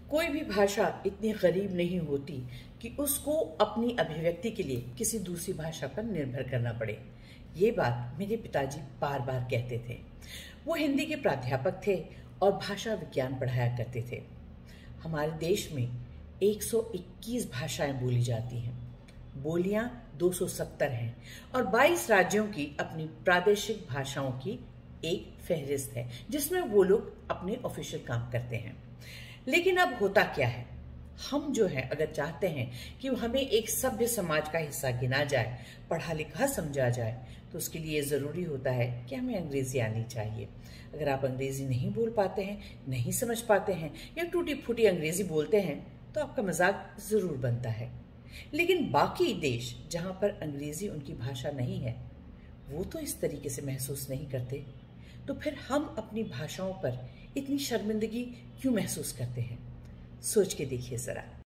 कोई भी भाषा इतनी गरीब नहीं होती कि उसको अपनी अभिव्यक्ति के लिए किसी दूसरी भाषा पर निर्भर करना पड़े। ये बात मेरे पिताजी बार बार कहते थे। वो हिंदी के प्राध्यापक थे और भाषा विज्ञान पढ़ाया करते थे। हमारे देश में 121 भाषाएं बोली जाती हैं। बोलियां 270 हैं और 22 राज्यों की अपनी प्रादेशिक भाषाओं की एक फहरिस्त है जिसमें वो लोग अपने ऑफिशियल काम करते हैं। लेकिन अब होता क्या है, हम जो है अगर चाहते हैं कि हमें एक सभ्य समाज का हिस्सा गिना जाए, पढ़ा लिखा समझा जाए, तो उसके लिए ज़रूरी होता है कि हमें अंग्रेज़ी आनी चाहिए। अगर आप अंग्रेज़ी नहीं बोल पाते हैं, नहीं समझ पाते हैं या टूटी फूटी अंग्रेज़ी बोलते हैं तो आपका मजाक ज़रूर बनता है। लेकिन बाकी देश जहाँ पर अंग्रेज़ी उनकी भाषा नहीं है, वो तो इस तरीके से महसूस नहीं करते। तो फिर हम अपनी भाषाओं पर इतनी शर्मिंदगी क्यों महसूस करते हैं? सोच के देखिए ज़रा।